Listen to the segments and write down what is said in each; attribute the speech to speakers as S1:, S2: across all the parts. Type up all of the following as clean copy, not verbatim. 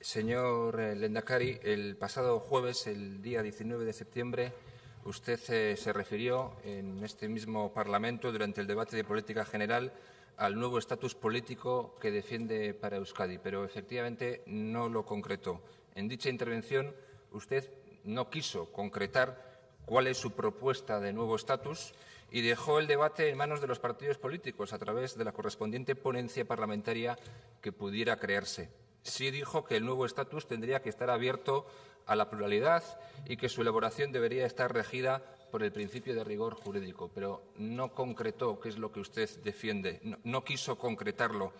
S1: Señor Lehendakari, el pasado jueves, el día 19 de septiembre, usted se refirió en este mismo Parlamento, durante el debate de política general, al nuevo estatus político que defiende para Euskadi, pero efectivamente no lo concretó. En dicha intervención, usted no quiso concretar cuál es su propuesta de nuevo estatus y dejó el debate en manos de los partidos políticos a través de la correspondiente ponencia parlamentaria que pudiera crearse. Sí dijo que el nuevo estatus tendría que estar abierto a la pluralidad y que su elaboración debería estar regida por el principio de rigor jurídico, pero no concretó qué es lo que usted defiende, no quiso concretarlo,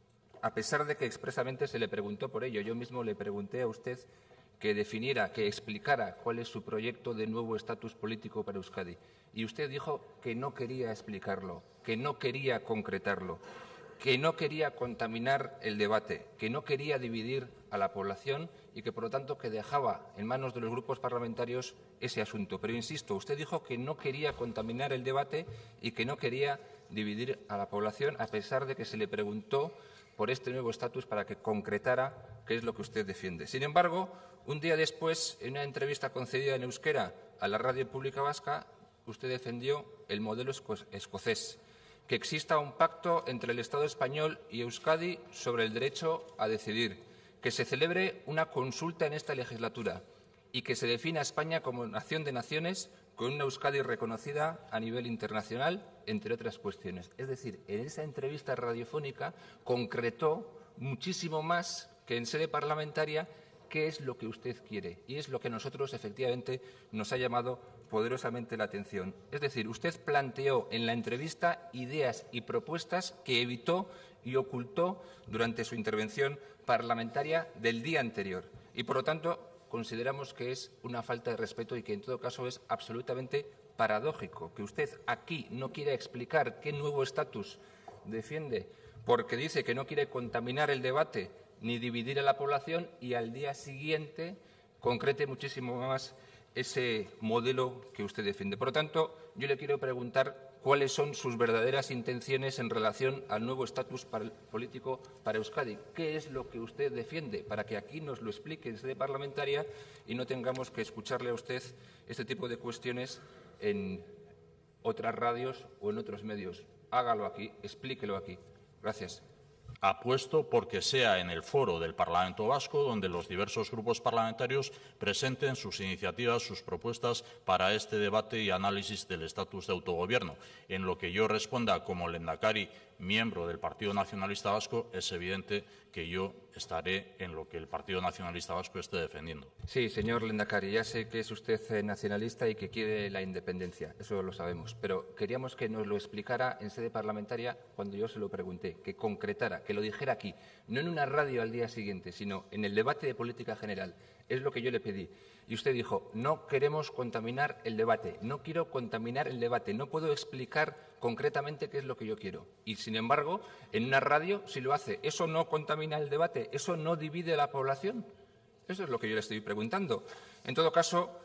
S1: a pesar de que expresamente se le preguntó por ello. Yo mismo le pregunté a usted que definiera, que explicara cuál es su proyecto de nuevo estatus político para Euskadi. Y usted dijo que no quería explicarlo, que no quería concretarlo, que no quería contaminar el debate, que no quería dividir a la población y que, por lo tanto, que dejaba en manos de los grupos parlamentarios ese asunto. Pero, insisto, usted dijo que no quería contaminar el debate y que no quería dividir a la población, a pesar de que se le preguntó por este nuevo estatus para que concretara qué es lo que usted defiende. Sin embargo, un día después, en una entrevista concedida en euskera a la Radio Pública Vasca, usted defendió el modelo escocés, que exista un pacto entre el Estado español y Euskadi sobre el derecho a decidir, que se celebre una consulta en esta legislatura y que se defina a España como nación de naciones con una Euskadi reconocida a nivel internacional, entre otras cuestiones. Es decir, en esa entrevista radiofónica concretó muchísimo más que en sede parlamentaria qué es lo que usted quiere, y es lo que a nosotros, efectivamente, nos ha llamado poderosamente la atención. Es decir, usted planteó en la entrevista ideas y propuestas que evitó y ocultó durante su intervención parlamentaria del día anterior. Y, por lo tanto, consideramos que es una falta de respeto y que, en todo caso, es absolutamente paradójico que usted aquí no quiera explicar qué nuevo estatus defiende, porque dice que no quiere contaminar el debate ni dividir a la población, y al día siguiente concrete muchísimo más ese modelo que usted defiende. Por lo tanto, yo le quiero preguntar cuáles son sus verdaderas intenciones en relación al nuevo estatus político para Euskadi. ¿Qué es lo que usted defiende? Para que aquí nos lo explique en sede parlamentaria y no tengamos que escucharle a usted este tipo de cuestiones en otras radios o en otros medios. Hágalo aquí, explíquelo aquí. Gracias.
S2: Apuesto porque sea en el foro del Parlamento Vasco donde los diversos grupos parlamentarios presenten sus iniciativas, sus propuestas para este debate y análisis del estatus de autogobierno. En lo que yo responda como Lehendakari, miembro del Partido Nacionalista Vasco, es evidente que yo estaré en lo que el Partido Nacionalista Vasco esté defendiendo.
S1: Sí, señor Lehendakari, ya sé que es usted nacionalista y que quiere la independencia, eso lo sabemos, pero queríamos que nos lo explicara en sede parlamentaria cuando yo se lo pregunté, que concretara, que lo dijera aquí, no en una radio al día siguiente, sino en el debate de política general. Es lo que yo le pedí. Y usted dijo, no queremos contaminar el debate, no quiero contaminar el debate, no puedo explicar concretamente qué es lo que yo quiero. Y, sin embargo, en una radio sí lo hace. ¿Eso no contamina el debate? ¿Eso no divide a la población? Eso es lo que yo le estoy preguntando. En todo caso,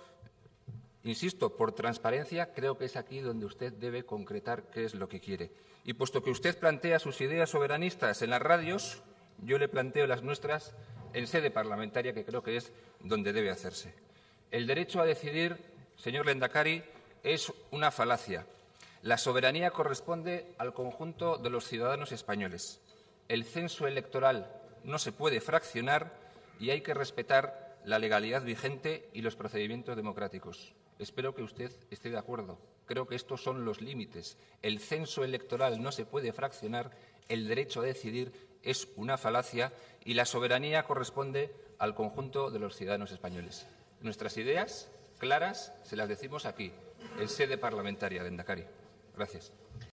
S1: insisto, por transparencia, creo que es aquí donde usted debe concretar qué es lo que quiere. Y puesto que usted plantea sus ideas soberanistas en las radios, yo le planteo las nuestras en sede parlamentaria, que creo que es donde debe hacerse. El derecho a decidir, señor Lehendakari, es una falacia. La soberanía corresponde al conjunto de los ciudadanos españoles. El censo electoral no se puede fraccionar y hay que respetar la legalidad vigente y los procedimientos democráticos. Espero que usted esté de acuerdo. Creo que estos son los límites. El censo electoral no se puede fraccionar, el derecho a decidir es una falacia y la soberanía corresponde al conjunto de los ciudadanos españoles. Nuestras ideas claras se las decimos aquí, en sede parlamentaria, Lehendakari. Gracias.